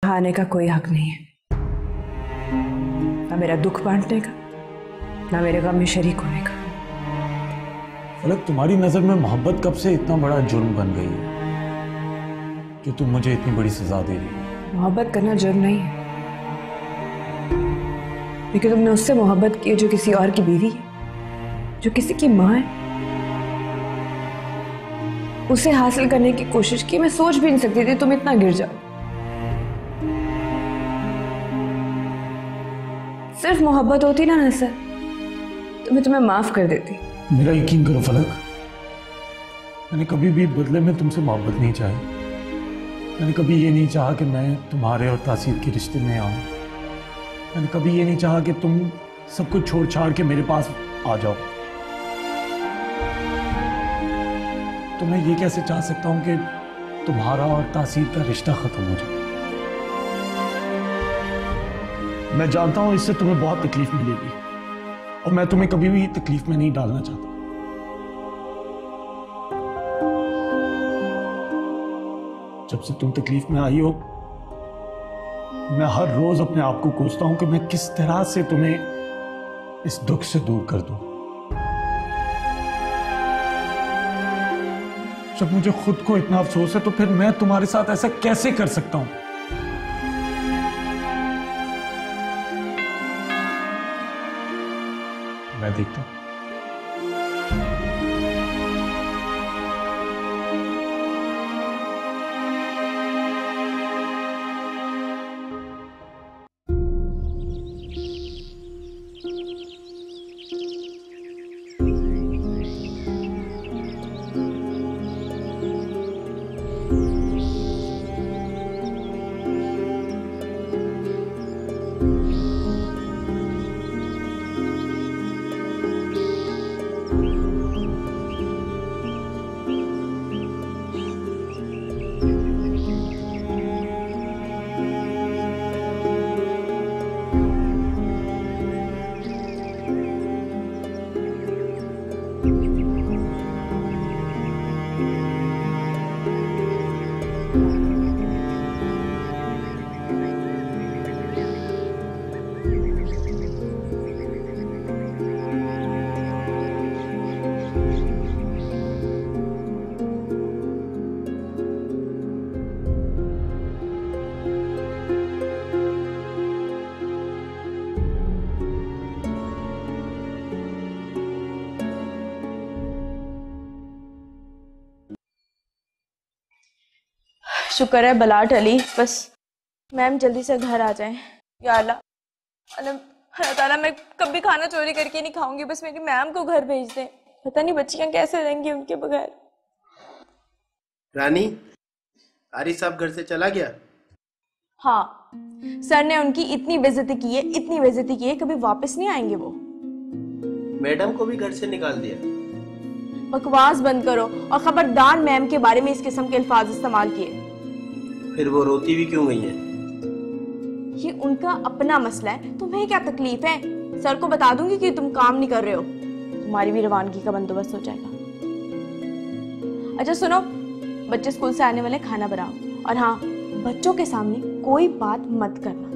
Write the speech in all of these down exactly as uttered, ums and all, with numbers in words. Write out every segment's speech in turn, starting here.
आने का कोई हक नहीं है, ना मेरा दुख बांटने का, ना मेरे गम में शरीक होने का। फलक, तुम्हारी नजर में मोहब्बत कब से इतना बड़ा जुर्म बन गई है कि तुम मुझे इतनी बड़ी सजा दे रही हो? मोहब्बत करना जुर्म नहीं है, लेकिन तुमने उससे मोहब्बत की जो किसी और की बीवी है, जो किसी की माँ है। उसे हासिल करने की कोशिश की। मैं सोच भी नहीं सकती थी तुम इतना गिर जाओ। सिर्फ मोहब्बत होती ना नसर, तो मैं तुम्हें माफ कर देती। मेरा यकीन करो फलक, मैंने कभी भी बदले में तुमसे मोहब्बत नहीं चाही। मैंने कभी ये नहीं चाहा कि मैं तुम्हारे और तासीर के रिश्ते में आऊं। मैंने कभी ये नहीं चाहा कि तुम सब कुछ छोड़ छाड़ के मेरे पास आ जाओ। तो मैं ये कैसे चाह सकता हूं कि तुम्हारा और तासीर का रिश्ता खत्म हो जाए? मैं जानता हूं इससे तुम्हें बहुत तकलीफ मिलेगी, और मैं तुम्हें कभी भी तकलीफ में नहीं डालना चाहता। जब से तुम तकलीफ में आई हो, मैं हर रोज अपने आप को कोसता हूं कि मैं किस तरह से तुम्हें इस दुख से दूर कर दूं। जब मुझे खुद को इतना अफसोस है, तो फिर मैं तुम्हारे साथ ऐसा कैसे कर सकता हूं? मैं देखता हूं। शुक्र है बला टली, बस मैम जल्दी से घर आ जाएं। या अल्लाह, अल्लाह ताला, मैं कभी खाना चोरी करके नहीं खाऊंगी, बस मेरी मैम को घर भेज दें। पता नहीं बच्चियां कैसे रहेंगी उनके बगैर। रानी, आरिफ साहब घर से चला गया? हाँ, सर ने उनकी इतनी बेइज्जती की है, इतनी बेइज्जती की है, कभी वापस नहीं आएंगे वो। मैडम को भी घर से निकाल दिया? बकवास बंद करो, और खबरदार मैम के बारे में इस किस्म के अल्फाज इस्तेमाल किए। फिर वो रोती भी क्यों गई है? ये उनका अपना मसला है, तुम्हें क्या तकलीफ है? सर को बता दूंगी कि तुम काम नहीं कर रहे हो, तुम्हारी भी रवानगी का बंदोबस्त हो जाएगा। अच्छा सुनो, बच्चे स्कूल से आने वाले, खाना बनाओ, और हाँ, बच्चों के सामने कोई बात मत करना।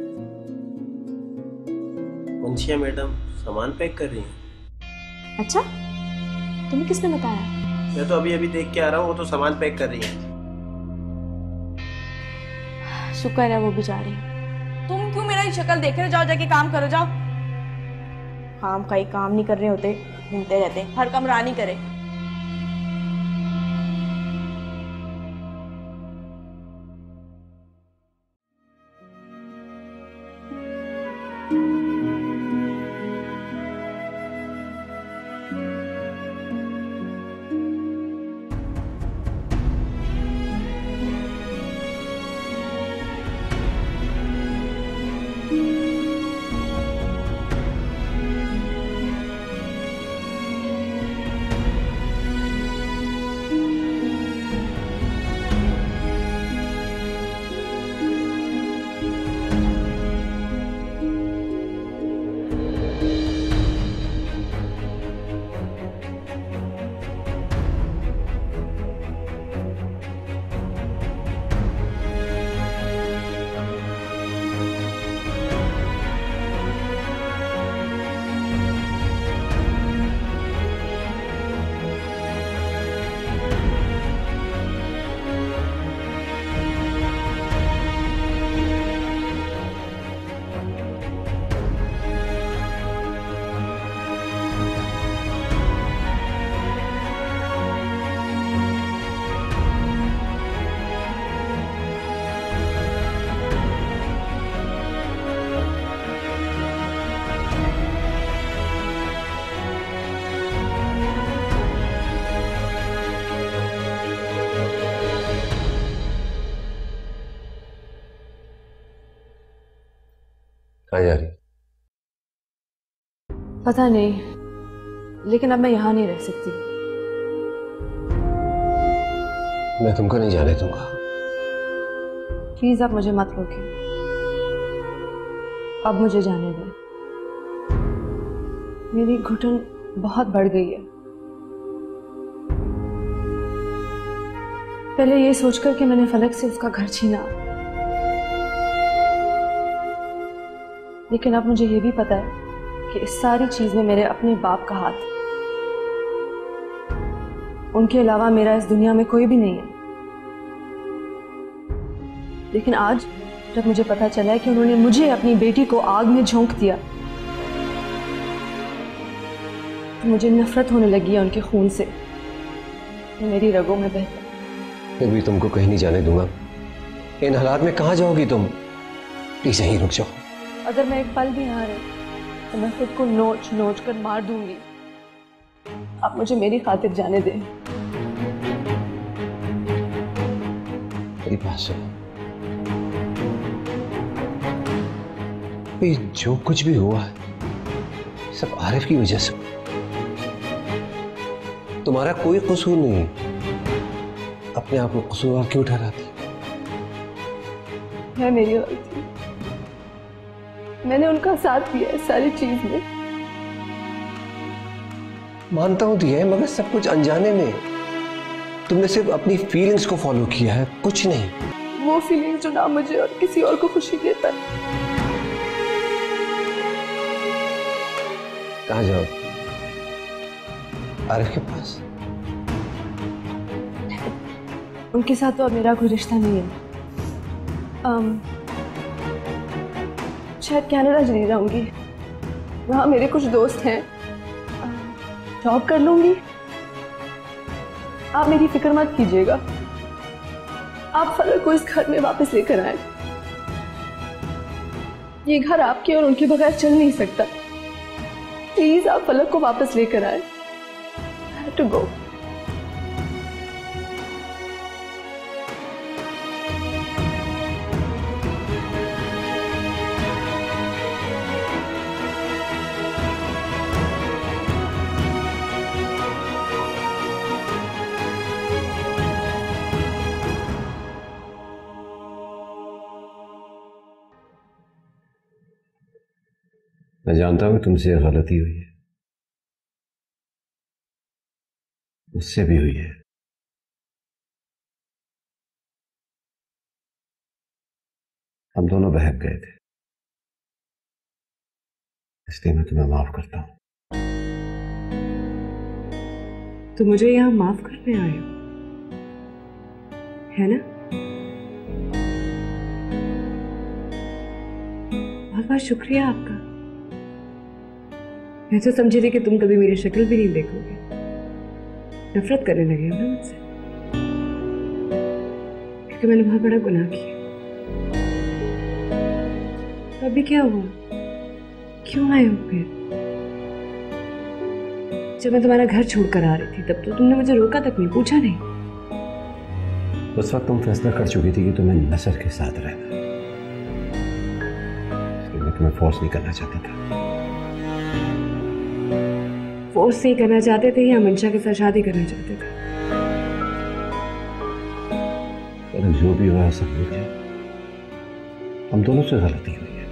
मुंशिया मैडम सामान पैक कर रही हैं। अच्छा, तुम्हें किसने बताया? मैं तो अभी अभी देख के आ रहा हूँ, वो तो सामान पैक कर रही है। शुक्र है वो भी जा रही है। तुम क्यों मेरा शक्ल देख रहे हो? जाओ जाके काम करो, जाओ। काम का ही काम नहीं कर रहे होते, घूमते रहते, हर काम रानी करे। कहाँ जा रही? पता नहीं, लेकिन अब मैं यहाँ नहीं रह सकती। मैं तुमको नहीं जाने दूंगा। प्लीज आप मुझे मत रोकिए, अब मुझे जाने दें। मेरी घुटन बहुत बढ़ गई है। पहले ये सोचकर कि मैंने फलक से उसका घर छीना, लेकिन अब मुझे ये भी पता है कि इस सारी चीज में मेरे अपने बाप का हाथ है। उनके अलावा मेरा इस दुनिया में कोई भी नहीं है। लेकिन आज जब मुझे पता चला है कि उन्होंने मुझे अपनी बेटी को आग में झोंक दिया, तो मुझे नफरत होने लगी है उनके खून से। मेरी रगों में बहता। मैं भी तुमको कहीं नहीं जाने दूंगा। इन हालात में कहाँ जाओगी तुम? प्लीज यहीं रुक जाओ। अगर मैं एक पल भी यहाँ रही तो मैं खुद को नोच नोच कर मार दूंगी। आप मुझे मेरी खातिर जाने दें। मेरी बात सुनो, ये जो कुछ भी हुआ है सब आरिफ की वजह से। तुम्हारा कोई कसूर नहीं। अपने आप को कसूरवार क्यों ठहराती? है मेरी गलती। मैंने उनका साथ दिया इस सारी चीज में। मानता हूं दिया है, मगर सब कुछ अनजाने में। तुमने सिर्फ अपनी फीलिंग्स को फॉलो किया है, कुछ नहीं। वो फीलिंग जो ना मुझे और किसी और को खुशी देता है। कहाँ जाओ? आरिफ के पास? उनके साथ तो अब मेरा कोई रिश्ता नहीं है। um, शायद कनाडा चली जाऊंगी। वहाँ मेरे कुछ दोस्त हैं। जॉब कर लूंगी। आप मेरी फिक्र मत कीजिएगा। आप फलक को इस घर में वापस लेकर आए। ये घर आपके और उनके बगैर चल नहीं सकता। प्लीज आप फलक को वापस लेकर आए। I have to go. मैं जानता हूं तुमसे गलती हुई है, उससे भी हुई है। हम दोनों बहक गए थे, इसलिए मैं तुम्हें माफ करता हूं। तो मुझे यहाँ माफ करने आए हो, है ना? बहुत बहुत शुक्रिया आपका। मैं तो समझी थी कि तुम कभी मेरी शक्ल भी नहीं देखोगे। नफरत करने लगे हो ना मुझसे, क्योंकि मैंने बहुत बड़ा गुनाह किया। तो अभी क्या हुआ? क्यों आए हो फिर? जब मैं तुम्हारा घर छोड़कर आ रही थी तब तो तुमने मुझे रोका तक नहीं, पूछा नहीं। उस वक्त तुम फैसला कर चुकी थी कि तुम्हें नसर के साथ रहना, इसलिए मैं तुम्हें फोर्स नहीं करना चाहता था। फोर्स नहीं करना चाहते थे या मंशा के साथ शादी करना चाहते थे? पर जो भी हुआ सब हो गया। हम दोनों से गलती हुई है।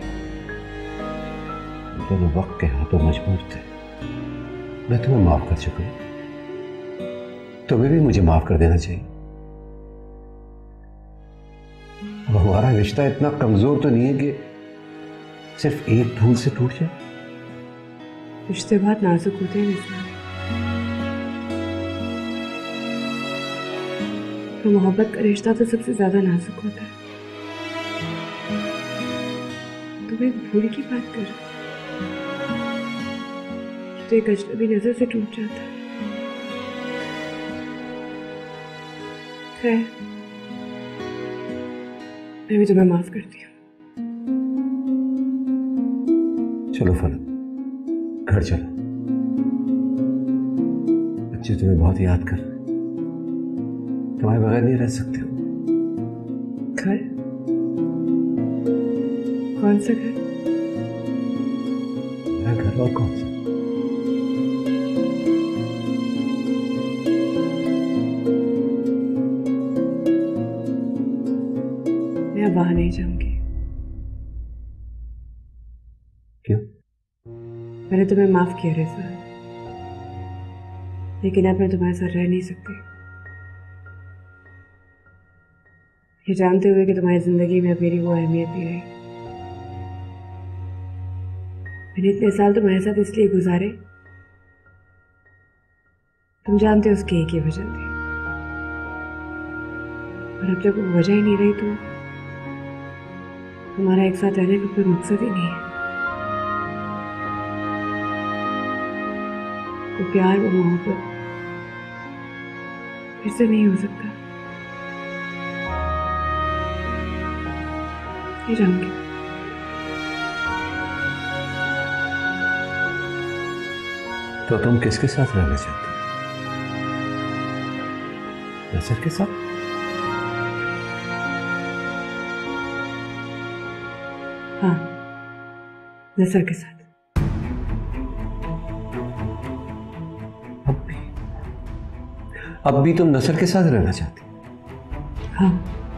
हम दोनों वक्त के हाथों मजबूर थे। मैं तुम्हें माफ कर चुका हूं, तुम्हें भी मुझे माफ कर देना चाहिए। अब हमारा रिश्ता इतना कमजोर तो नहीं है कि सिर्फ एक धूल से टूट जाए। रिश्ते बहुत नाजुक होते हैं वैसे, तो मोहब्बत का रिश्ता तो सबसे ज्यादा नाजुक होता है। तुम एक भूल की बात कर रहे हो, तो एक अजनबी नजर से टूट जाता है। खैर, मैं भी तुम्हें माफ करती हूँ। चलो फलक, घर चलो। बच्चे तुम्हें बहुत याद कर रहे हैं, तुम्हारे बगैर नहीं रह सकते हो। घर? कौन सा घर? और कौन सा? मैं वहां नहीं जाऊंगी। क्यों? मैंने तुम्हें माफ किया रिजवान, लेकिन अब मैं तुम्हारे साथ रह नहीं सकती। ये जानते हुए कि तुम्हारी जिंदगी में अब मेरी वो अहमियत नहीं रही। मैंने इतने साल तुम्हारे साथ इसलिए गुजारे, तुम जानते हो उसकी एक ही वजह थी, और अब जब वो वजह ही नहीं रही तो हमारा एक साथ रहने का कोई मकसद ही नहीं है। वो प्यार, वो मोहब्बत फिर से नहीं हो सकता। ये जाऊंगी। तो तुम किसके साथ रहना चाहती हो? नसर के साथ? हाँ, नसर के साथ। अब भी अब भी तुम नसर के साथ रहना चाहती हो? हाँ,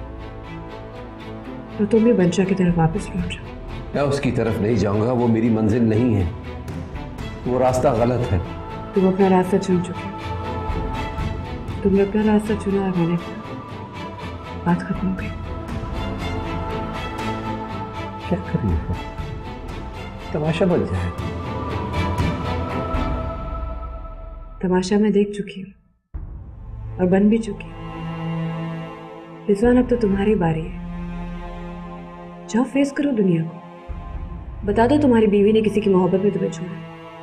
तो तुम भी बंशा की तरफ वापस लौट जाओ। मैं उसकी तरफ नहीं जाऊंगा, वो मेरी मंजिल नहीं है, वो रास्ता गलत है। तुम अपना रास्ता चुन चुके हो। तुमने अपना रास्ता चुना और मैंने अपना। बात खत्म हो गई। क्या कर रही हो? तमाशा बन जाए। तमाशा मैं देख चुकी हूँ और बन भी चुकी हूँ। रिजवान, अब तो तुम्हारी बारी है। जाओ, फेस करो दुनिया को। बता दो तुम्हारी बीवी ने किसी की मोहब्बत में तुम्हें छोड़ा।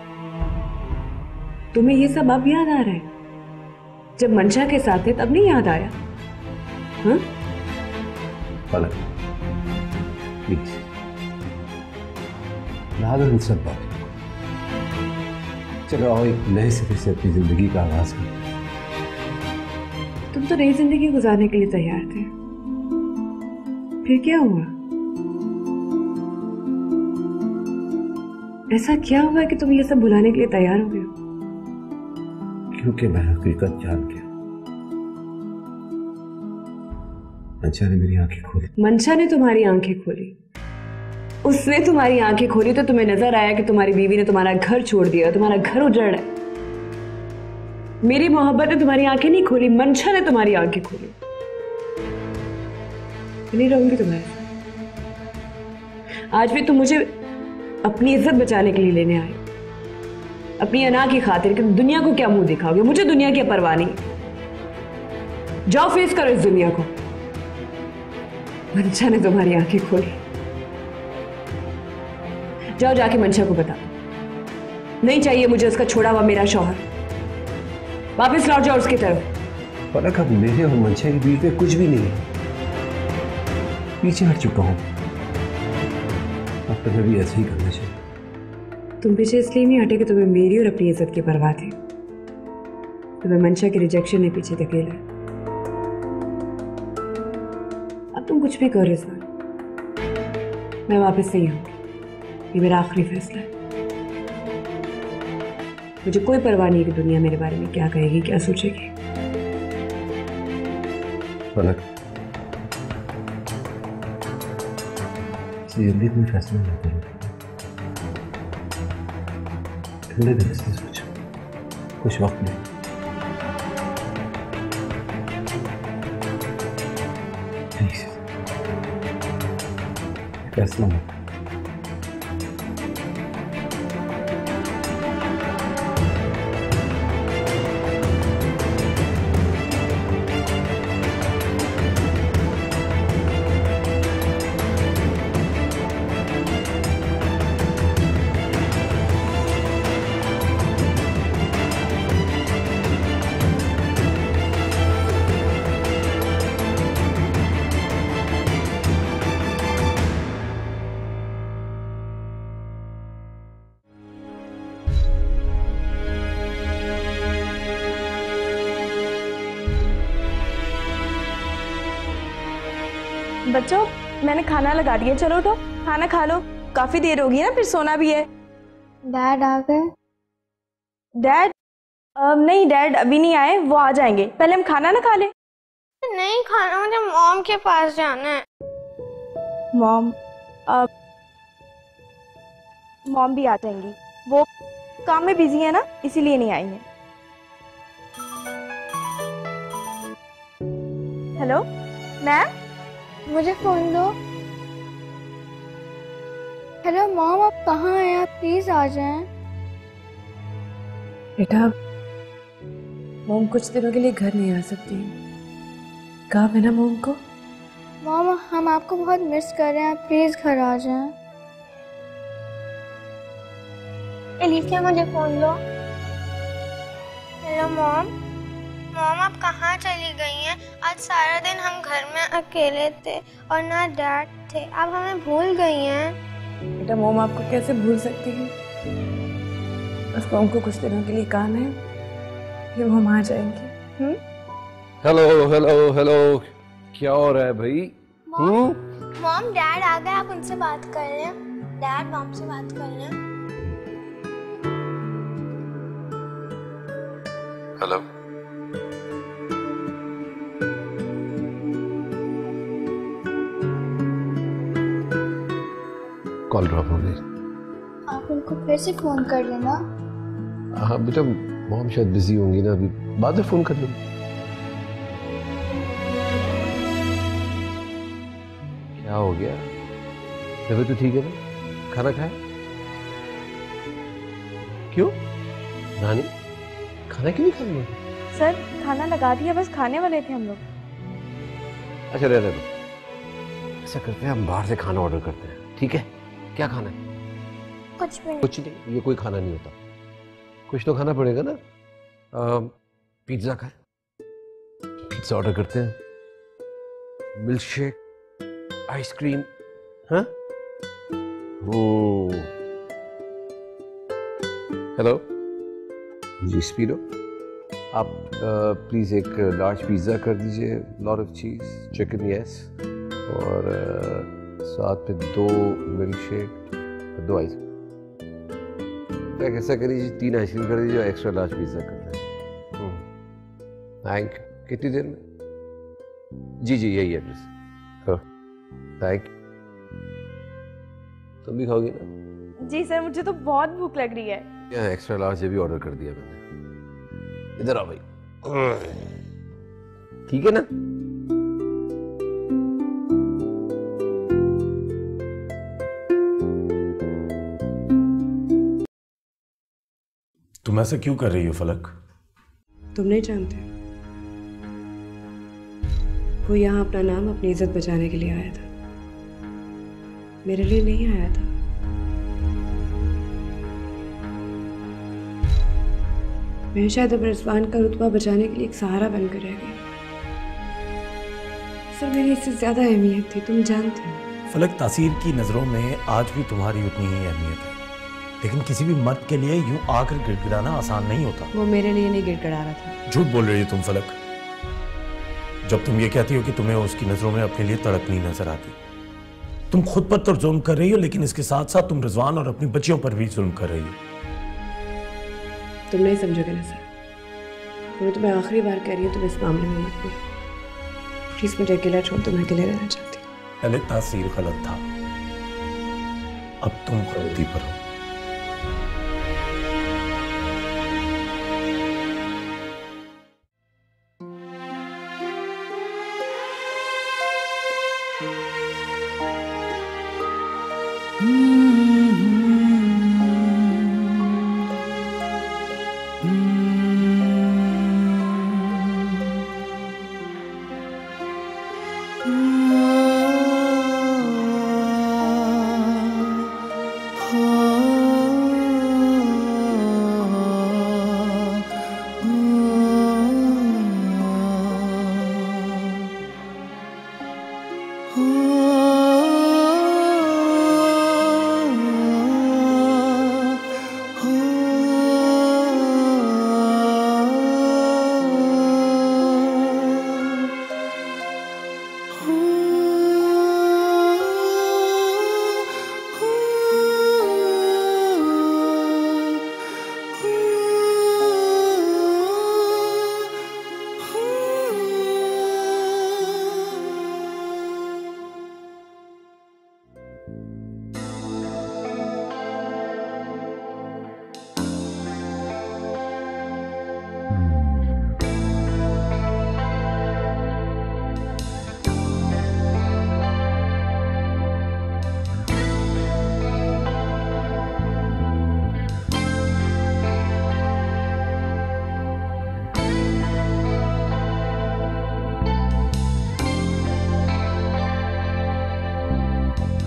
तुम्हें ये सब अब याद आ रहा है? जब मंशा के साथ थे तब नहीं याद आया? हाँ? पलक, प्लीज ला दो इन सब बातों को। चलो आओ एक नए सिरे से अपनी जिंदगी का आगाज करते हैं। तुम तो नई जिंदगी गुजारने के लिए तैयार थे, फिर क्या हुआ? ऐसा क्या हुआ कि तुम ये सब भुलाने के लिए तैयार हो गए हो? क्योंकि मैं हकीकत जान गया। मंशा ने मेरी आंखें खोली। मंशा ने तुम्हारी आंखें खोली? उसने तुम्हारी आंखें खोली तो तुम्हें नजर आया कि तुम्हारी बीवी ने तुम्हारा घर छोड़ दिया, तुम्हारा घर उजड़ है। मेरी मोहब्बत ने तुम्हारी आंखें नहीं खोली, मंशा ने तुम्हारी आंखें खोली। मैं नहीं रहूंगी तुम्हारे साथ। आज भी तुम मुझे अपनी इज्जत बचाने के लिए लेने आए, अपनी अना की खातिर कि दुनिया को क्या मुंह दिखाओगे? मुझे दुनिया की परवाह नहीं। जाओ, फेस करो इस दुनिया को। मंशा ने तुम्हारी आंखें खोली। जाओ, जाके मंशा को बता दो नहीं चाहिए मुझे उसका छोड़ा हुआ मेरा शौहर। वापस लौट जाओ उसकी तरफ। पलक, अब मेरे और मंशा के बीच में कुछ भी नहीं है। पीछे हट चुका हूं। अब तो मैं भी ऐसे ही करना चाहिए। तुम पीछे इसलिए नहीं हटे कि तुम्हें मेरी और अपनी इज्जत की परवाह थी। तुम्हें मंशा के रिजेक्शन ने पीछे धकेला। अब तुम कुछ भी करो रिजवान, मैं वापस नहीं आऊंगी। ये मेरा आखिरी फैसला है। मुझे कोई परवाह नहीं कि दुनिया मेरे बारे में क्या कहेगी, क्या सोचेगी। पलक, जल्दी कोई फैसला ना करो। ठंडे दिल से सोचो, कुछ वक्त नहीं। प्लीज फैसला मत। बच्चों, मैंने खाना लगा दिया, चलो तो खाना खा लो। काफी देर होगी ना, फिर सोना भी है। डैड आ गए? डैड नहीं, डैड अभी नहीं आए, वो आ जाएंगे। पहले हम खाना ना खा लें। नहीं खाना, मुझे मॉम के पास जाना है। मॉम अब मॉम भी आ जाएंगी, वो काम में बिजी है ना, इसीलिए नहीं आई हैं। हेलो मैम, मुझे फोन दो। हेलो मॉम, आप कहाँ हैं? आप प्लीज आ जाएं। बेटा, मोम कुछ दिनों के लिए घर नहीं आ सकती, कहा है ना मोम को। मॉम हम आपको बहुत मिस कर रहे हैं, आप प्लीज घर आ जाएं। एलिसिया मुझे फोन दो। Hello mom. मॉम आप कहाँ चली गई हैं? आज सारा दिन हम घर में अकेले थे और ना डैड थे, आप हमें भूल गई हैं। बेटा मोम आपको कैसे भूल सकती है, बस मोम को कुछ दिनों के लिए काम है, फिर हम आ जाएंगे। हम्म हेलो हेलो हेलो, क्या हो रहा है भाई? मॉम मॉम डैड आ गए, आप उनसे बात कर रहे हैं। डैड मॉम से बात कर रहे हैं। हेलो, कॉल ड्रॉप हो गई। आप उनको फिर से फोन कर लेना। हाँ बेटा, मॉम शायद बिजी होंगी ना, अभी बाद में फोन कर लूँगी। क्या हो गया? तबीयत तो ठीक है ना? खाना खाया? क्यों नानी, खाना क्यों नहीं खा रही है? सर खाना लगा दिया, बस खाने वाले थे हम लोग। अच्छा रहने दो, ऐसा करते हैं हम बाहर से खाना ऑर्डर करते हैं, ठीक है? क्या खाना है? कुछ भी नहीं। कुछ नहीं, ये कोई खाना नहीं होता, कुछ तो खाना पड़ेगा ना। आ, पिज्जा खाए, पिज्जा ऑर्डर करते हैं, मिल्क शेक, आइसक्रीम। हाँ ओ हेलो जी स्पीडो, आप प्लीज एक लार्ज पिज्जा कर दीजिए, lot of cheese, chicken yes, और आ, साथ में दो मिल्क शेक, दो आइसक्रीम। ऐसा करिए, तीन आइसक्रीम कर दीजिए, एक्स्ट्रा लार्ज पिज्जा कर दें। Thank you. कितनी देर में? जी जी यही एड्रेस। Thank you. तुम भी खाओगे ना? जी सर, मुझे तो बहुत भूख लग रही है। क्या एक्स्ट्रा लार्ज ये भी ऑर्डर कर दिया मैंने। इधर आओ भाई, ठीक है ना? तुम ऐसा क्यों कर रही हो फलक? तुम नहीं जानते, वो यहाँ अपना नाम, अपनी इज्जत बचाने के लिए आया था, मेरे लिए नहीं आया था। मैं शायद अब रिजवान का रुतबा बचाने के लिए एक सहारा बनकर रह गई। सर मेरी इससे ज्यादा अहमियत थी, तुम जानते हो। फलक, तासीर की नजरों में आज भी तुम्हारी उतनी ही अहमियत है, लेकिन किसी भी मर्द के लिए यूं आकर गिड़गिड़ाना आसान नहीं होता। वो मेरे लिए नहीं गिड़गिड़ा रहा था। झूठ बोल रही हो तुम फलक, जब तुम ये कहती हो कि तुम्हें उसकी नजरों में अपने लिए तड़पनी नजर आती। तुम खुद पर तो जुल्म कर रही हो, लेकिन इसके साथ साथ तुम रिजवान और अपनी बच्चियों पर भी जुल्म कर रही हो। तुम नहीं समझोगे ना सर, मैं तुम्हें आखिरी बार कह रही हूँ, तुम इस मामले में मत बोलो प्लीज, मुझे अकेला छोड़ दो, मैं अकेले रहना चाहती हूँ। पहले तासीर गलत था, अब तुम गलती पर हो।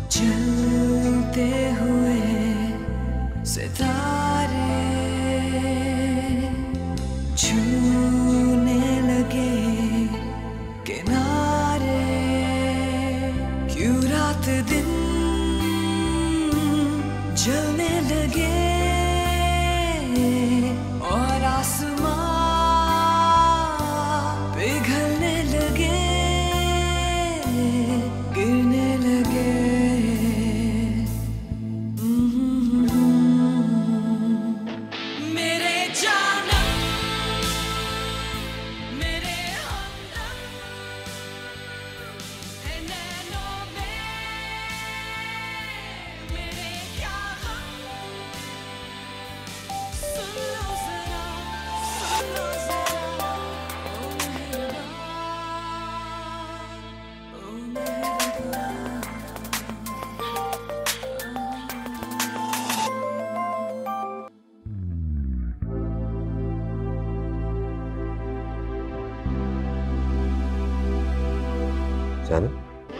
जलते हुए सितारे छूने लगे किनारे, क्यों रात दिन जलने लगे और आसमां पिघलने लगे, गिरने लगे। मेरे जानम मेरे हमदम है नैनों में, मेरे क्या हम, सुन लो जरा, सुन लो जरा, ओ मेहरबान, ओ मेहरबान। जानम,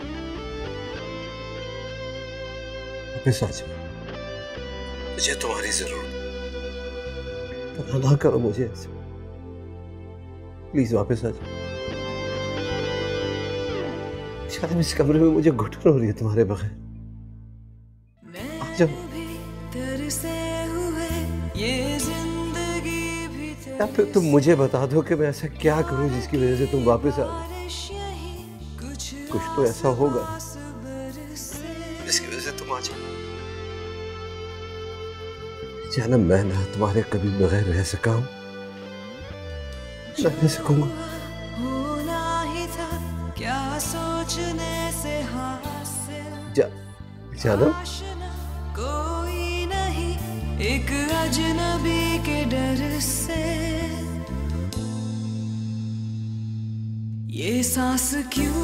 वापिस आ जाओ, मुझे तुम्हारी जरूरत है। तबाह ना करो मुझे ऐसे, प्लीज वापस आ जाओ। जानम, इस कमरे में मुझे घुटन हो रही है तुम्हारे बगैर। आ जाओ। या फिर तुम मुझे बता दो कि मैं ऐसा क्या करूं जिसकी वजह से तुम वापस आ जाओ। कुछ तो ऐसा होगा जिसकी वजह से तुम आ जाओ। जानम, मैं ना तुम्हारे कभी बगैर रह सका हूं, रह सकूंगा। होना ही था क्या सोचने से हासिल, जा, जानम, कोई नहीं एक अजनबी के डर से, ये सांस क्यों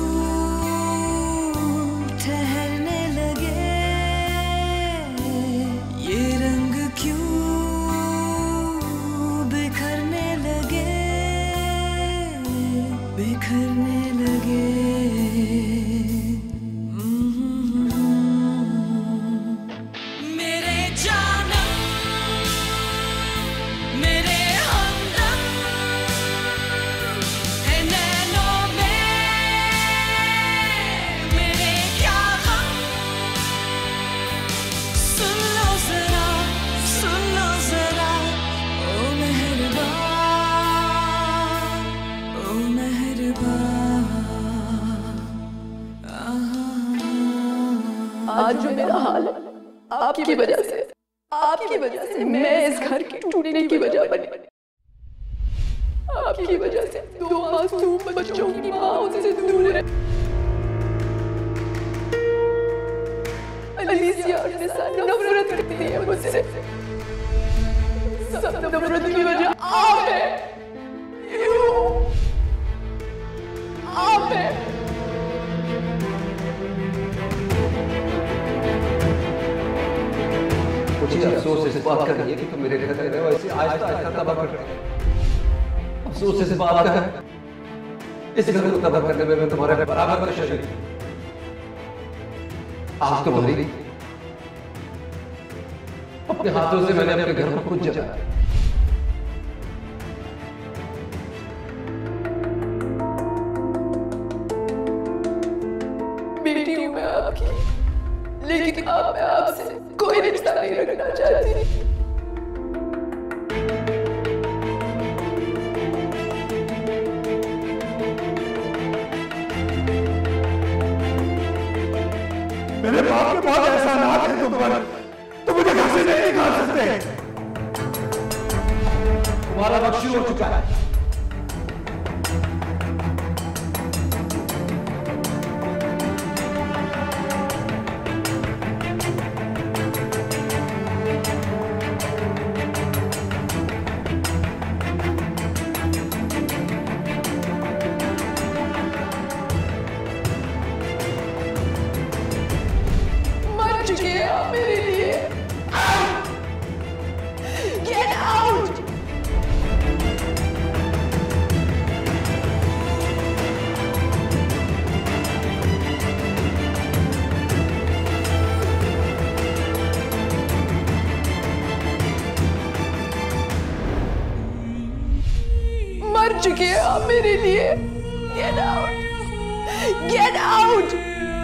ठहरने लगे, ये रंग क्यों बिखरने लगे, बिखरने लगे। मेरे जानम मेरे हमदम है नैनों में, मेरे क्या हम, सुन लो जरा, सुन लो जरा, ओ मेहरबान, ओ मेहरबान। आज जो मेरा हाल है आपकी वजह से, आपकी वजह से मैं इस घर के टूटने की वजह बनी। आपकी वजह से दो मासूम बच्चों की माँ उनसे दूर है। अलीसिया और निसा नफरत करती है मुझसे। सब नफरत की वजह आप है, आप है। मुझे अफसोस इस बात का नहीं है कि तुम मेरे घर में रहे हो, ऐसे आहिस्ता आहिस्ता तबाह कर रहे हो। अफसोस इस बात का है, इस घर को तबाह करने में मैं तुम्हारे बराबर का शरीक हूं। आज तुम्हारी अपने हाथों से मैंने अपने घर को खुद जलाया। बेटी हूं मैं आपकी, लेकिन अब मैं आपसे कोई रिश्ता नहीं रखना चाहती। मेरे बाप के बहुत एहसानात हैं तुम पर, तुम मुझे घर से नहीं निकाल सकते। तुम्हारा वक्त शुरू हो चुका है। मेरे लिए Get out! चुके हैं आप मेरे लिए। Get out, get out.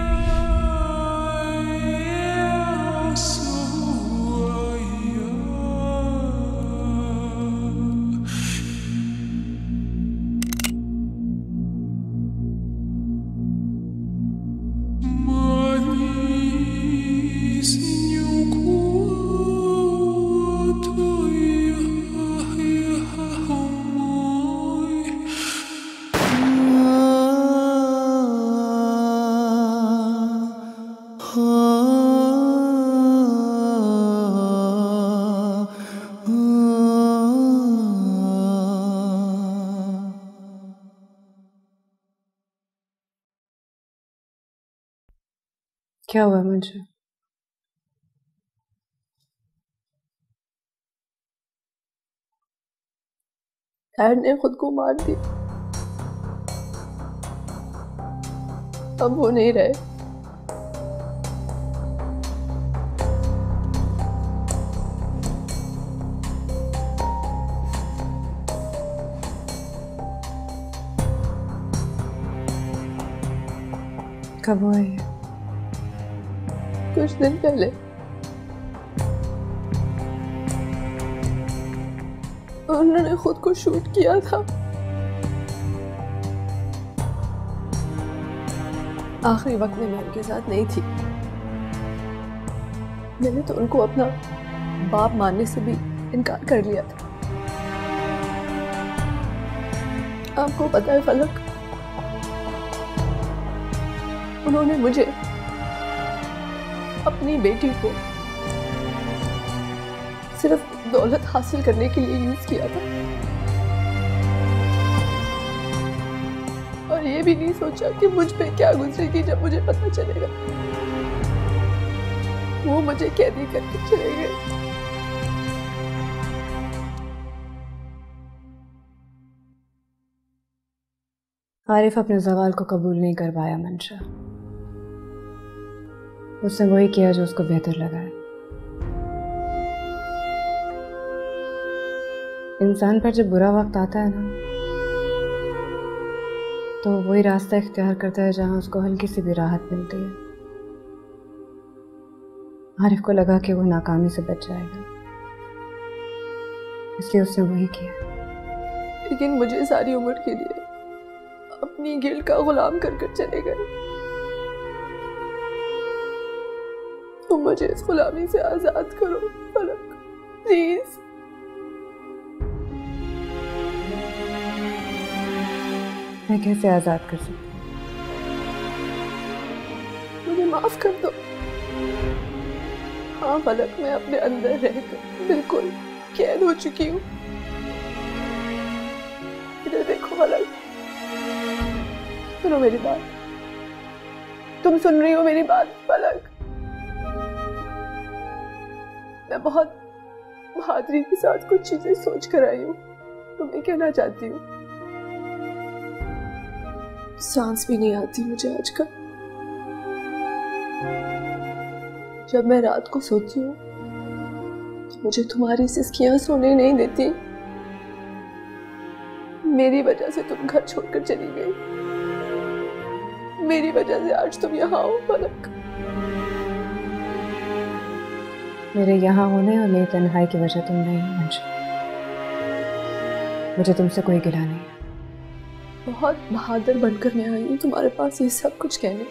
क्या हुआ मुझे? डैड ने खुद को मार दी। अब वो नहीं रहे। कब हुआ ये? कुछ दिन पहले। उन्होंने खुद को शूट किया था। आखिरी वक्त में मैं उनके साथ नहीं थी। मैंने तो उनको अपना बाप मानने से भी इनकार कर लिया था। आपको पता है फलक, उन्होंने मुझे अपनी बेटी को सिर्फ दौलत हासिल करने के लिए यूज किया था और ये भी नहीं सोचा कि मुझ पे क्या गुजरेगी जब मुझे पता चलेगा। वो मुझे कैदी करके चले गए। आरिफ अपने ज़वाल को कबूल नहीं कर पाया मंशा। उसने वही किया जो उसको बेहतर लगा है। इंसान पर जब बुरा वक्त आता है ना, तो वही रास्ता इख्तियार करता है जहां उसको हल्की सी भी राहत मिलती है। आरिफ को लगा कि वो नाकामी से बच जाएगा, इसलिए उसने वही किया। लेकिन मुझे सारी उम्र के लिए अपनी गिल्ट का गुलाम कर कर चले गए। तुम मुझे इस गुलामी से आजाद करो फलक, प्लीज। मैं कैसे आजाद कर सकती हूँ? मुझे माफ कर दो। हाँ फलक, मैं अपने अंदर रहकर बिल्कुल कैद हो चुकी हूँ। इधर देखो फलक, सुनो मेरी बात। तुम सुन रही हो मेरी बात फलक? मैं बहुत बहादुरी के साथ कुछ चीजें सोच कर आई हूँ। तुम्हें कहना चाहती हूँ। सांस भी नहीं आती मुझे आजकल। जब मैं रात को सोती हूँ तो मुझे तुम्हारी सिसकियां सोने नहीं देती। मेरी वजह से तुम घर छोड़कर चली गई। मेरी वजह से आज तुम यहाँ हो फलक। मेरे यहाँ होने और मेरी तन्हाई की वजह तुम नहीं हो मंशा। मुझे तुमसे कोई गिला नहीं है। बहुत बहादुर बनकर मैं आई हूँ तुम्हारे पास ये सब कुछ कहने।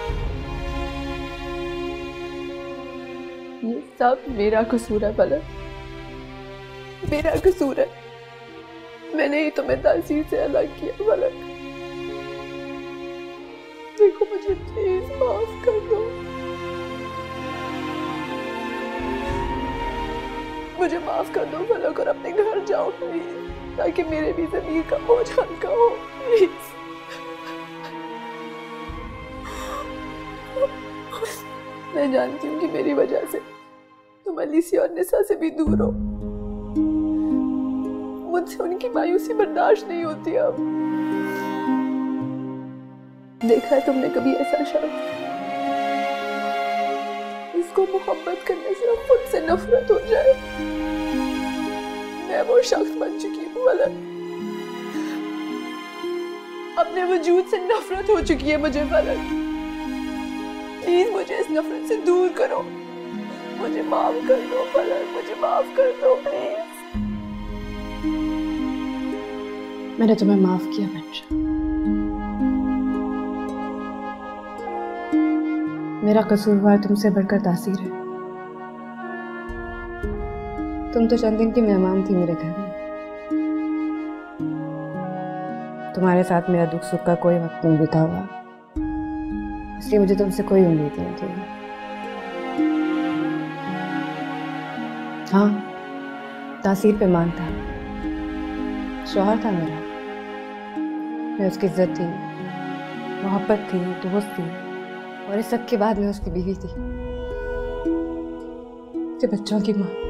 ये सब मेरा कसूर है फलक, मेरा कसूर है। मैंने ही तुम्हें तासीर से अलग किया फलक। देखो मुझे प्लीज माफ कर दो। मुझे माफ कर दो फलक और अपने घर जाओ प्लीज, ताकि मेरे भी ज़मीर का बोझ हल्का हो प्लीज। मैं जानती हूँ कि मेरी वजह से तुम अलीसी और निसा से भी दूर हो। मुझसे उनकी मायूसी बर्दाश्त नहीं होती। अब देखा है तुमने कभी ऐसा शख्स इसको मोहब्बत करने से खुद से नफरत हो जाए? मैं वो शख्स बन चुकी हूँ फलक। अपने वजूद से नफरत हो चुकी है मुझे फलक। प्लीज मुझे इस नफरत से दूर करो, मुझे माफ कर दो फलक, मुझे माफ कर दो प्लीज। मैंने तुम्हें माफ किया बच्चा। मेरा कसूरवार तुमसे बढ़कर तासीर है। तुम तो चंद दिन की मेहमान थी मेरे घर में। तुम्हारे साथ मेरा दुख सुख का कोई वक्त नहीं बीता हुआ, इसलिए मुझे तुमसे कोई उम्मीद नहीं थी। हाँ, तासीर पे मानता है, शौहर था मेरा, मैं उसकी इज्जत थी, मोहब्बत थी, दोस्त थी, और इस सब के बाद मैं उसकी बीवी थी, उसके बच्चों की माँ।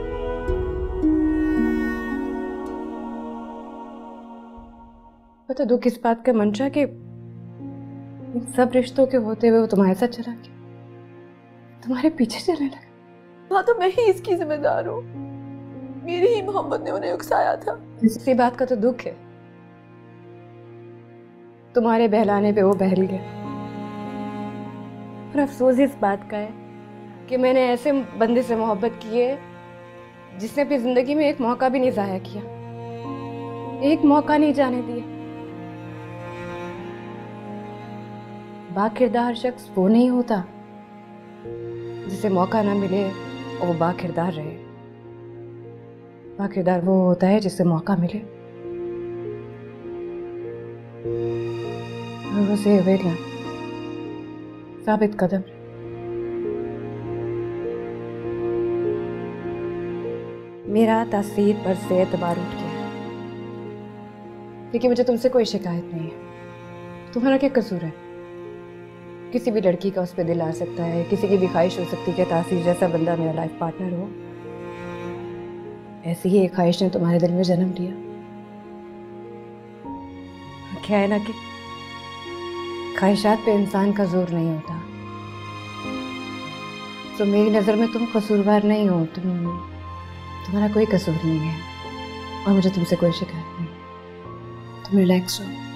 पता दुख इस बात का मंशा कि इन सब रिश्तों के होते हुए वो तुम्हारे साथ चला गया, तुम्हारे पीछे चलने लगा। हाँ तो मैं ही इसकी जिम्मेदार हूँ, मेरी ही मोहब्बत ने उन्हें उकसाया था। इसी बात का तो दुख है, तुम्हारे बहलाने पे वो बहल गया। और अफसोस इस बात का है कि मैंने ऐसे बंदे से मोहब्बत की है जिसने अपनी जिंदगी में एक मौका भी नहीं जाया किया, एक मौका नहीं जाने दिया। बाकिरदार शख्स वो नहीं होता जिसे मौका ना मिले और वो बाकिरदार रहे। बाकिरदार वो होता है जिसे मौका मिले और उसे अवेला साबित कदम। मेरा तासीर पर से एतबार उठ गया, लेकिन मुझे तुमसे कोई शिकायत नहीं है। तुम्हारा क्या कसूर है? किसी भी लड़की का उस पर दिल आ सकता है, किसी की भी ख्वाहिश हो सकती है कि तासीर जैसा बंदा मेरा लाइफ पार्टनर हो। ऐसी ही एक ख्वाहिश ने तुम्हारे दिल में जन्म लिया। क्या है ना कि ख्वाहिशात पे इंसान का जोर नहीं होता। तो मेरी नज़र में तुम कसूरवार नहीं हो, तुम तुम्हारा कोई कसूर नहीं है और मुझे तुमसे कोई शिकायत नहीं। तुम रिलैक्स हो।